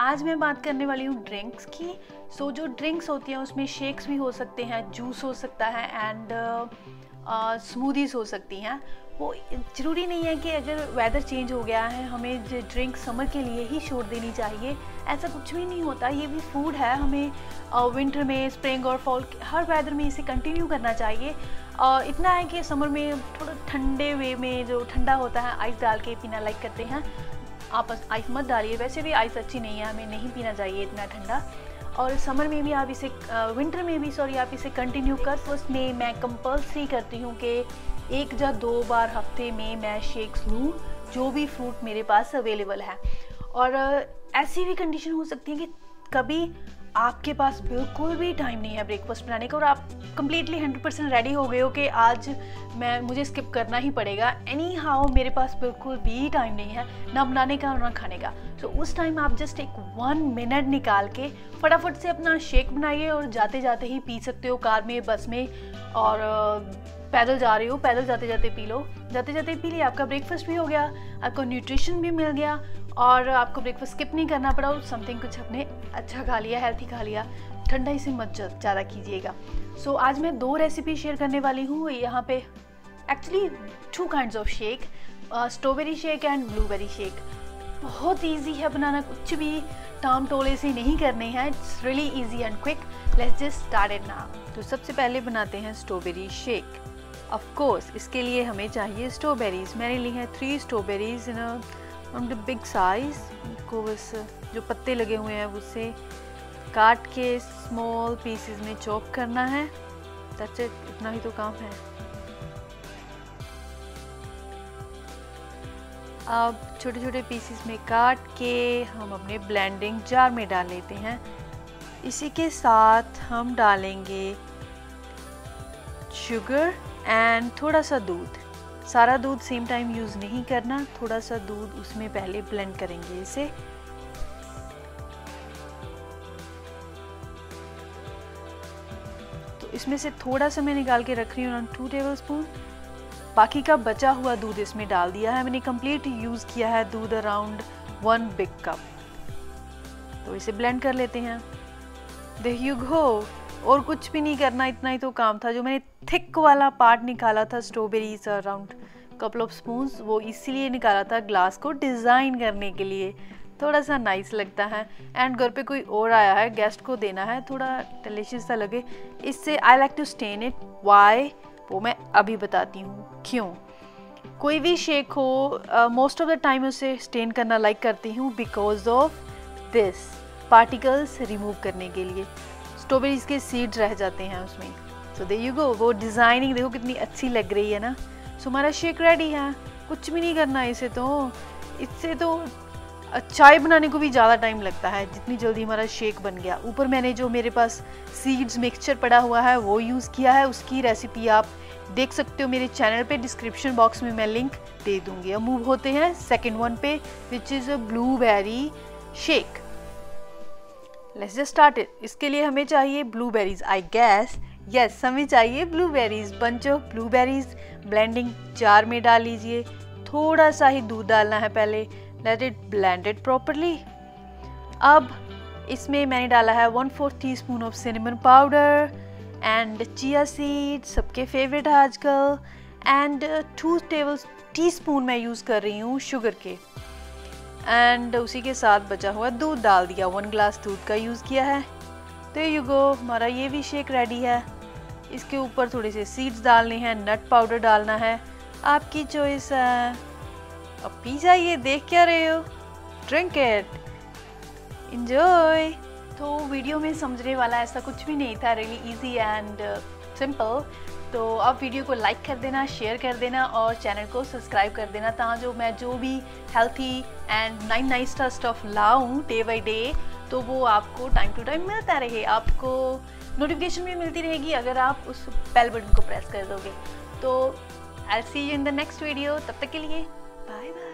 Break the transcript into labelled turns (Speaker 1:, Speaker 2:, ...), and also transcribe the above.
Speaker 1: आज मैं बात करने वाली हूँ ड्रिंक्स की। सो जो ड्रिंक्स होती हैं उसमें शेक्स भी हो सकते हैं, जूस हो सकता है एंड स्मूदीज़ हो सकती हैं। वो ज़रूरी नहीं है कि अगर वेदर चेंज हो गया है हमें ड्रिंक समर के लिए ही छोड़ देनी चाहिए, ऐसा कुछ भी नहीं होता। ये भी फूड है, हमें विंटर में, स्प्रिंग और फॉल हर वेदर में इसे कंटिन्यू करना चाहिए। इतना है कि समर में थोड़ा ठंडे वे में जो ठंडा होता है आइस डाल के पीना लाइक करते हैं। आप आइस मत डालिए, वैसे भी आइस अच्छी नहीं है, हमें नहीं पीना चाहिए इतना ठंडा। और समर में भी आप इसे विंटर में भी आप इसे कंटिन्यू कर। फर्स्ट में मैं कंपल्सरी करती हूँ कि 1 या 2 बार हफ्ते में मैं शेक्स लूँ, जो भी फ्रूट मेरे पास अवेलेबल है। और ऐसी भी कंडीशन हो सकती है कि कभी आपके पास बिल्कुल भी टाइम नहीं है ब्रेकफास्ट बनाने का और आप कंप्लीटली 100% रेडी हो गए हो कि आज मुझे स्किप करना ही पड़ेगा। एनी हाउ मेरे पास बिल्कुल भी टाइम नहीं है, ना बनाने का ना खाने का। तो उस टाइम आप जस्ट एक 1 मिनट निकाल के फटाफट से अपना शेक बनाइए और जाते जाते ही पी सकते हो, कार में, बस में, और पैदल जा रहे हो, पैदल जाते जाते पी लो। जाते जाते पी लिया, आपका ब्रेकफास्ट भी हो गया, आपको न्यूट्रिशन भी मिल गया और आपको ब्रेकफास्ट स्किप नहीं करना पड़ा और समथिंग कुछ अपने अच्छा खा लिया, हेल्थी खा लिया। ठंडा इसे मत ज़्यादा कीजिएगा। सो आज मैं 2 रेसिपी शेयर करने वाली हूँ यहाँ पे। Actually 2 kinds of shake, strawberry shake and blueberry shake. बहुत ईजी है बनाना, कुछ भी टाम टोले से नहीं करने हैं। It's really easy and quick. Let's just start it now. तो सबसे पहले बनाते हैं स्ट्रॉबेरी शेक। ऑफ कोर्स इसके लिए हमें चाहिए स्ट्रॉबेरीज। मैंने ली हैं 3 strawberries in on the big size. को बस जो पत्ते लगे हुए हैं उससे काट के स्मॉल पीसेस में चॉप करना है। दैट्स इट, इतना ही तो काम है। अब छोटे छोटे पीसेस में काट के हम अपने ब्लेंडिंग जार में डाल लेते हैं। इसी के साथ हम डालेंगे शुगर एंड थोड़ा सा दूध। सारा दूध सेम टाइम यूज़ नहीं करना, थोड़ा सा दूध उसमें पहले ब्लेंड करेंगे इसे। तो इसमें से थोड़ा सा मैं निकाल के रख रही हूँ, 2 टेबलस्पून। बाकी का बचा हुआ दूध इसमें डाल दिया है मैंने। कंप्लीट यूज़ किया है दूध, अराउंड 1 बिग कप। तो इसे ब्लेंड कर लेते हैं। There you go. और कुछ भी नहीं करना, इतना ही तो काम था। जो मैंने थिक वाला पार्ट निकाला था strawberries around couple of spoons, वो इसीलिए निकाला था ग्लास को डिज़ाइन करने के लिए, थोड़ा सा नाइस लगता है। एंड घर पे कोई और आया है, गेस्ट को देना है, थोड़ा डिलीशियस सा लगे। इससे I like to strain it. Why, वो मैं अभी बताती हूँ क्यों। कोई भी शेक हो, मोस्ट ऑफ द टाइम उसे स्टेन करना लाइक करती हूँ because of this, particles remove करने के लिए। स्ट्रॉबेरीज के सीड्स रह जाते हैं उसमें। So there you go. वो डिज़ाइनिंग देखो कितनी अच्छी लग रही है ना। सो हमारा शेक रेडी है, कुछ भी नहीं करना है इसे। तो इससे तो चाय बनाने को भी ज़्यादा टाइम लगता है जितनी जल्दी हमारा शेक बन गया। ऊपर मैंने जो मेरे पास सीड्स मिक्सचर पड़ा हुआ है वो यूज़ किया है, उसकी रेसिपी आप देख सकते हो मेरे चैनल पे। डिस्क्रिप्शन बॉक्स में मैं लिंक दे दूँगी। अब मूव होते हैं सेकेंड वन पे, which is a blueberry shake. Let's just start it. इसके लिए हमें चाहिए ब्लूबेरीज, आई गेस। यस, हमें चाहिए blueberries, bunch of blueberries. Blending jar में डाल लीजिए। थोड़ा सा ही दूध डालना है पहले। Let it blended properly. अब इसमें मैंने डाला है 1/4 teaspoon of cinnamon powder and chia seed, सबके फेवरेट है आजकल। एंड 2 टेबल टीस्पून मैं यूज़ कर रही हूँ शुगर के। एंड उसी के साथ बचा हुआ दूध डाल दिया, 1 ग्लास दूध का यूज़ किया है। तो यू गो, हमारा ये भी शेक रेडी है। इसके ऊपर थोड़े से सीड्स डालने हैं, नट पाउडर डालना है, आपकी चॉइस है। अब पी जाइए, देख क्या रहे हो, ड्रिंक इट, एंजॉय। तो वीडियो में समझने वाला ऐसा कुछ भी नहीं था, रियली इजी एंड सिंपल। तो आप वीडियो को लाइक कर देना, शेयर कर देना और चैनल को सब्सक्राइब कर देना, ताकि मैं जो भी हेल्थी एंड नाइस स्टफ लाऊं डे बाई डे, तो वो आपको टाइम टू टाइम मिलता रहे। आपको नोटिफिकेशन भी मिलती रहेगी अगर आप उस बेल बटन को प्रेस कर दोगे। तो I see you in the next video. तब तक के लिए बाय बाय।